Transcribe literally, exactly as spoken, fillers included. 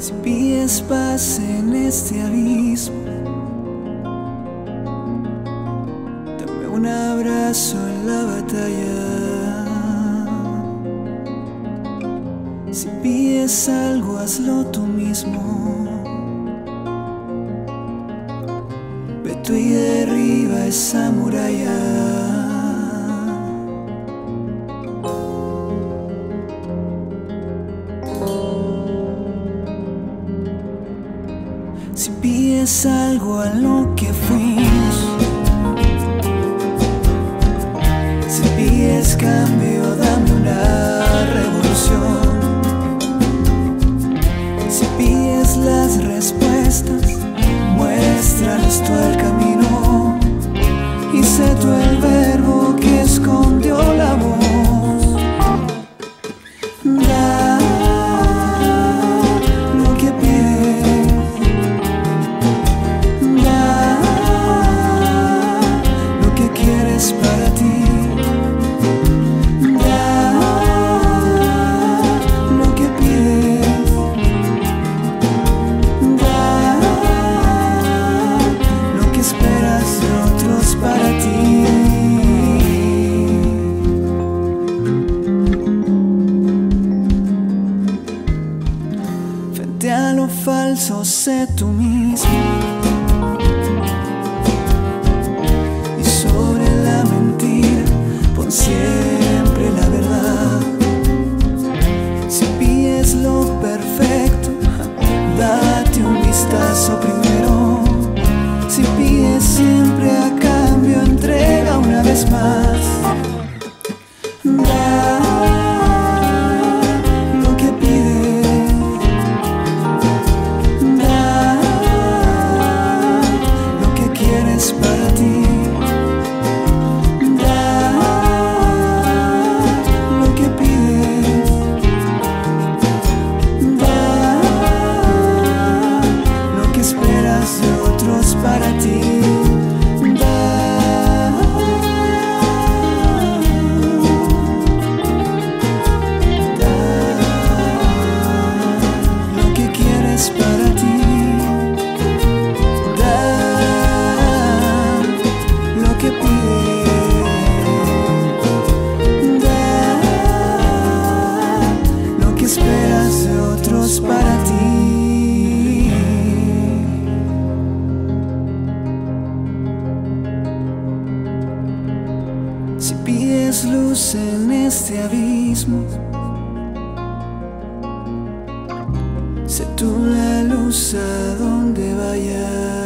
Si pides paz en este abismo, dame un abrazo en la batalla. Si pides algo, hazlo tú mismo. Ve tú y derriba esa muralla. Si pides algo a lo que fuimos, si pides cambio, dame una revolución. Si pides las respuestas, muéstranos tú el camino y sé tú el verbo que escondió la voz. Da lo que pides, da lo que quieres para ti, da lo que pides, da lo que esperas de otros para ti. Frente a lo falso, sé tú mismo, y sobre la mentira pon siempre la verdad. Si pides lo perfecto, date un vistazo primero. Si pides siempre a cambio, entrega una vez más. Da lo que pides, da lo que quieres para ti, da lo que pides, da lo que esperas de otros para ti. Esperas de otros para ti. Si pides luz en este abismo, sé tú la luz a donde vayas.